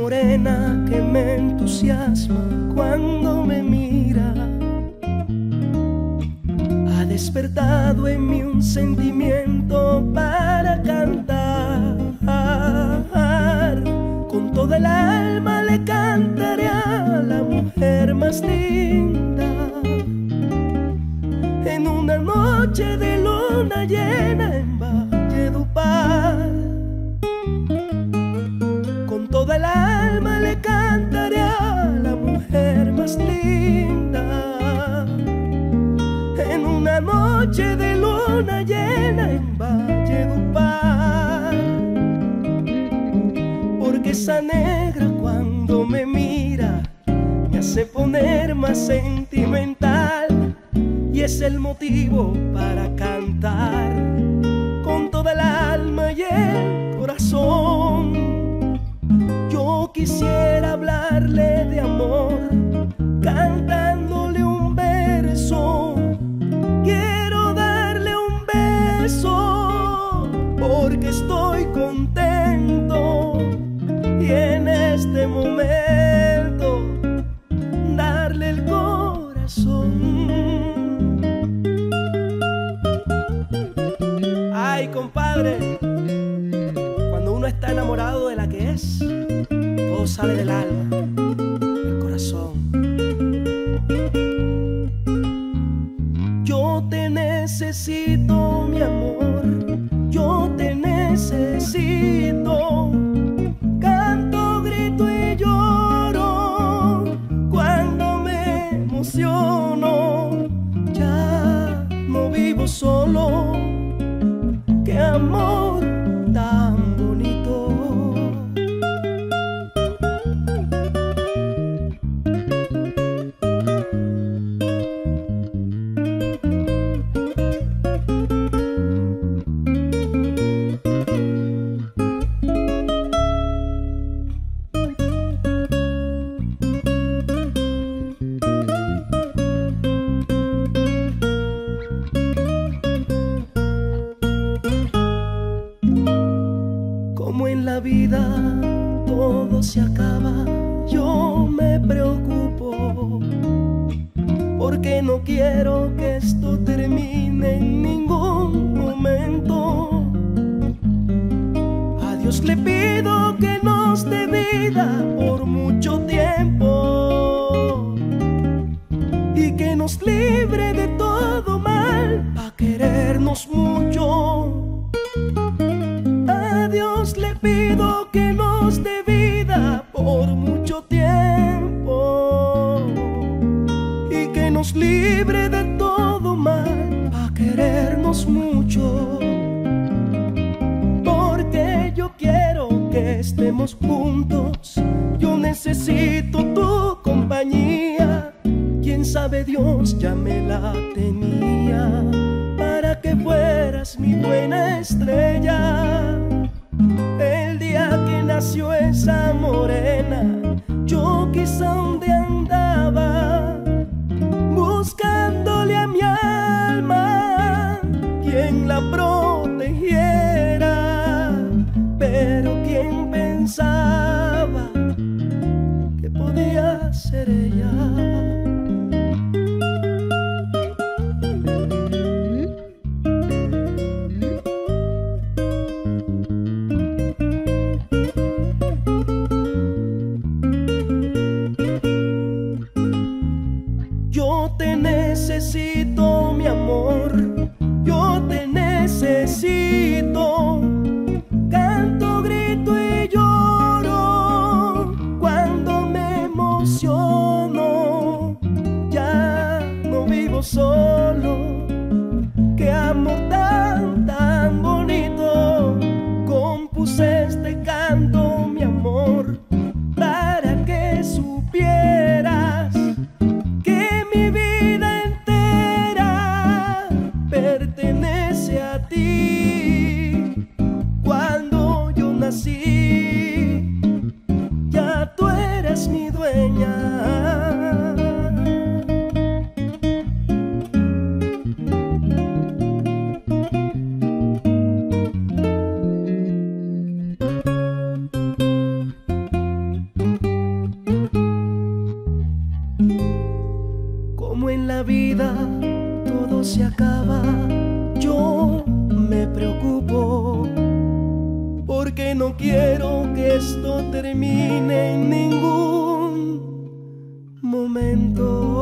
morena que me entusiasma cuando me mira. Ha despertado en mí un sentimiento para cantar. Con toda el alma le cantaré a la mujer más linda. En una noche de luna llena en Valledupar, con toda el alma le cantaré a la mujer más linda. En una noche de luna llena en Valledupar, porque esa negra cuando me mira me hace poner más sentimental, y es el motivo para cantar con toda el alma y el corazón. Yo quisiera hablarle de amor cantándole un verso. Quiero darle un beso porque estoy contento, y en este momento darle el corazón. Ay, compadre, cuando uno está enamorado de la que es, todo sale del alma, del corazón. Yo te necesito, mi amor, yo te necesito. Canto, grito y lloro cuando me emociono. Ya no vivo solo, qué amor tan bonito. Como en la vida todo se acaba, yo me preocupo, porque no quiero que esto termine en ningún momento. A Dios le pido que nos dé vida por mucho tiempo, y que nos libre de todo mal, pa' querernos mucho. A Dios le pido que nos dé vida por mucho tiempo, y que nos libre de todo mal, pa' querernos mucho. Porque yo quiero que estemos juntos, yo necesito tu compañía. Quién sabe, Dios ya me la tenía para que fueras mi buena estrella. El día que nació esa morena, yo quizá donde andaba, buscándole a mi alma quien la protegiera. Pero quién pensaba que podía ser ella. Yo te necesito, mi amor, yo te necesito. Canto, grito y lloro cuando me emociono. Ya no vivo solo, qué amor tan, tan bonito. Compuse este canto, mi amor, para que supieras que mi vida entera pertenece a ti. Cuando yo nací, ya tú eres mi dueña. se acaba, yo me preocupo, porque no quiero que esto termine en ningún momento.